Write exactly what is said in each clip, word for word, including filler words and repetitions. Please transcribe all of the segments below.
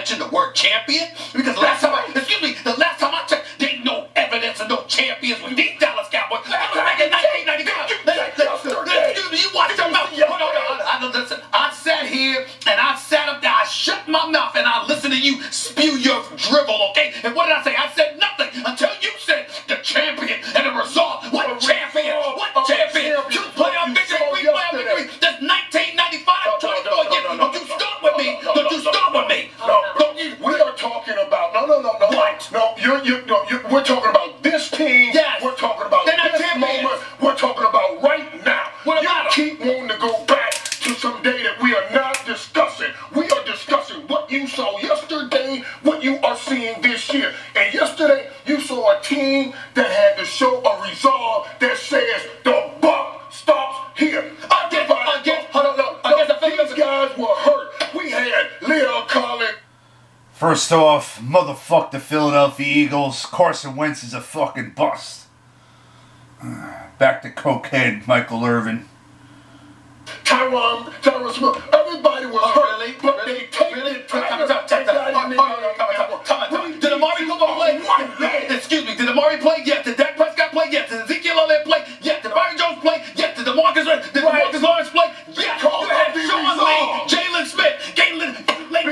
mention the word champion? Because last time I, excuse me, the last time I checked, there ain't no evidence of no champions with these Dallas Cowboys. That was back in nineteen ninety-five. Excuse me, you watch your mouth. Hold on, hold on. I, listen, I sat here and I sat up there, I shut my mouth and I listened to you spew your drivel, okay? And what did I say? I said nothing until you said the champion and the result. What champion? What champion? You play on victory, we play on victory. That's nineteen ninety-five, twenty-four years. Don't you start with me. Don't you start with me. Don't you? We are talking about, no, no, no, no. What? No, you're, you're, no, you're, we're talking about this team. Yes. We're talking about They're not this champions. moment. We're talking about right now. What you about keep wanting to go back to some day that we are not discussing. We are discussing what you saw yesterday, what you are seeing this year. And yesterday, you saw a team that had to show a resolve that says the buck stops here. Again, again, hold on, no. no, these guys were hurt. We had Leo Collins. First off, motherfuck the Philadelphia Eagles. Carson Wentz is a fucking bust. Back to Cokehead, Michael Irvin. Tyron, Tyron Smith, everybody was Oh, hurt, really? but Really? they take Really? it. Time out, time out, time out. Hold on, hold on, time out, time out, time out. Did Amari Cooper play? Excuse me, did Amari play? Yes. Did Dak Prescott play? Yes. Did Ezekiel Elliott play? Yes. Did Byron Jones play? Yes. Did DeMarcus Did DeMarcus Lawrence play? Yes. You had Sean Lee, Jalen Smith, Galen, Lane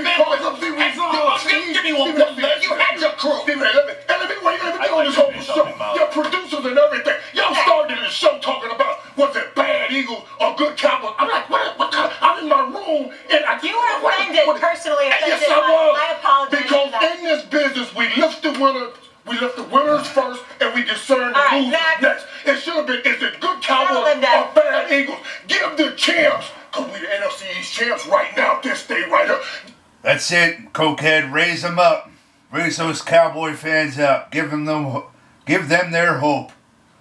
Van. Give me one more. You had your crew. Let me, let me, let me, wait, let me do this whole show. Your producers and everything. Y'all started the show talking about, was it bad Eagles or good Cowboys? I'm like, what, what kind of, I'm in my room and I You were offended, what, personally offended. Yes, I was. I apologize Because for that. in this business, we lift the winners, we lift the winners first, and we discern the All right, losers next. next. It should have been, is it good Cowboys Tell them that. or bad Eagles? Give the champs, because we the N F C East champs right now, this day right here. That's it, Cokehead. Raise them up. Raise those Cowboy fans up. Give them, them, give them their hope.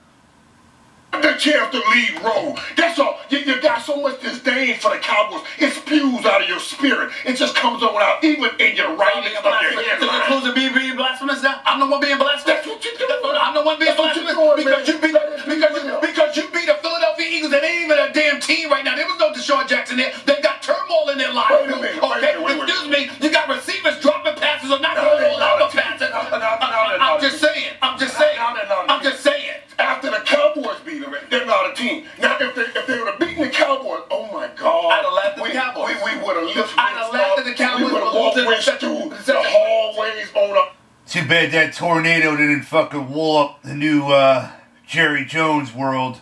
The chance to lead role. That's all. You, you got so much disdain for the Cowboys. It spews out of your spirit. It just comes on out, even in your writing of your headline. Supposed to be being blasphemous now? I'm the one being blasphemous. That's what you do. I'm the one being That's what blasphemous you're doing, because man. you beat because you, because you beat the Philadelphia Eagles. That ain't even a damn team right now. There was no Deshaun Jackson there. They got turmoil in their lives. Wait a minute. Okay, Wait, wait, wait, excuse wait. me. You got receivers dropping passes or not No, going no, out no, of passes. no, no, no, no, I'm no, just no. saying. I'm just saying. No, no, no, no. I'm just saying. After the Cowboys beat them, they're not a team. Now, if they if they would have beaten the Cowboys, oh my God. I'd have laughed at the we, Cowboys. We, we would have lifted I'd have laughed at the Cowboys. We would have walked with through the hallways on up. Too bad that tornado didn't fucking wall up the new uh, Jerry Jones world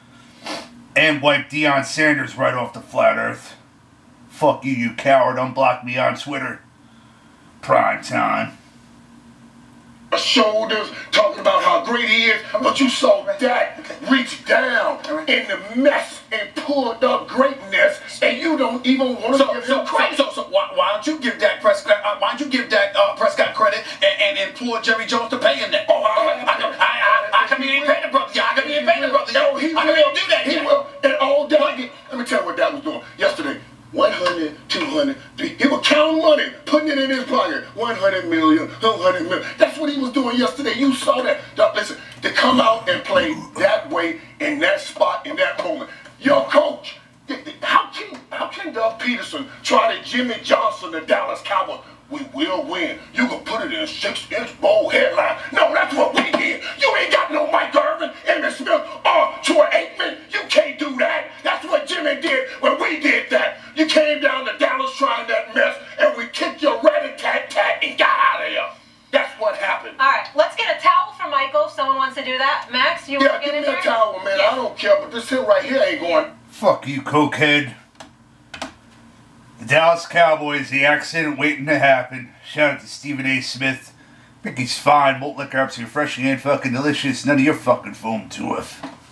and wipe Deion Sanders right off the flat earth. Fuck you, you coward. Unblock me on Twitter. Prime time. Shoulders, talking about how great he is, but you saw Dak reach down in the mess and pulled up greatness, and you don't even want to So, give so, him credit. so, so why, why don't you give Dak Prescott? Uh, why don't you give Dak uh, Prescott credit and, and implore Jerry Jones to pay him that? Oh, I, I, I, I, I, I can be in pain, brother. Yeah, I can be in pain, brother. Yeah, No, he I will. can do that. He Yeah. will. And all Dak, let me tell you what Dak was doing yesterday. one hundred, two hundred, three He was counting money, putting it in his pocket. one hundred million, two hundred million. That's what he was doing yesterday. You saw that. Now, listen, to come out and play that way in that spot, in that moment. Your coach, how can, how can Doug Peterson try to Jimmy Johnson, the Dallas Cowboys? We will win. You can put it in a six-inch bold headline. No, that's what we did. You ain't got no Mike Irvin, Emmitt Smith, or Troy Aikman. You can't do that. That's what Jimmy did when we did that. You came down to Dallas trying that mess, and we kicked your rat-a-tat-tat and got out of here. That's what happened. All right, let's get a towel for Michael if someone wants to do that. Max, you Yeah, want to give get me in a here? towel, man. Yeah. I don't care, but this here right here ain't going. Fuck you, Cokehead. The Dallas Cowboys, the accident waiting to happen. Shout out to Stephen A. Smith. I think he's fine. Malt liquor, absolutely refreshing and fucking delicious. None of your fucking foam to us.